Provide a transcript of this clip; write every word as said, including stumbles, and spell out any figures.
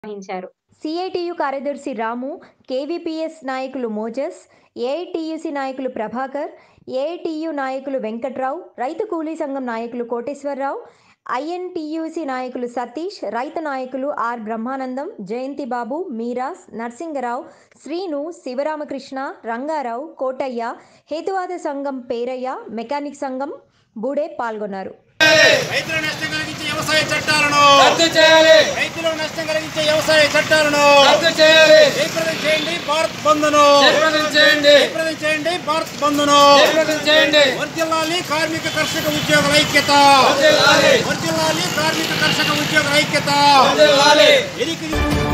వహించారు. సిఐటియు కార్యదర్శి రాము, కేవీపీఎస్ నాయకులు మోజస్, ఏఐటియుసి నాయకులు ప్రభాకర్, ఏఐటియు నాయకులు వెంకట్రావు, రైతు కూలీ సంఘం నాయకులు కోటేశ్వరరావు, ఐఎన్టీయూసీ నాయకులు సతీష్, రైతు నాయకులు ఆర్ బ్రహ్మానందం, జయంతిబాబు, మీరాస్, నర్సింగరావు, శ్రీను, శివరామకృష్ణ, రంగారావు, కోటయ్య, హేతువాద సంఘం పేరయ్య, మెకానిక్ సంఘం బూడే పాల్గొన్నారు. రైతులకు నష్టం కలిగించే వ్యవసాయ చట్టాలను రద్దు చేయాలి. రైతులకు నష్టం కలిగించే వ్యవసాయ చట్టాలను రద్దు చేయాలి. జయప్రదం చేయండి భారత్ బంద్ను. జయప్రదం చేయండి. జయప్రదం చేయండి భారత్ బంద్ను. జయప్రదం చేయండి. వర్ధిల్లాలి కార్మిక కర్షక ఉద్యోగుల ఐక్యత. వర్ధిల్లాలి. వర్ధిల్లాలి కార్మిక కర్షక ఉద్యోగుల ఐక్యత. వర్ధిల్లాలి.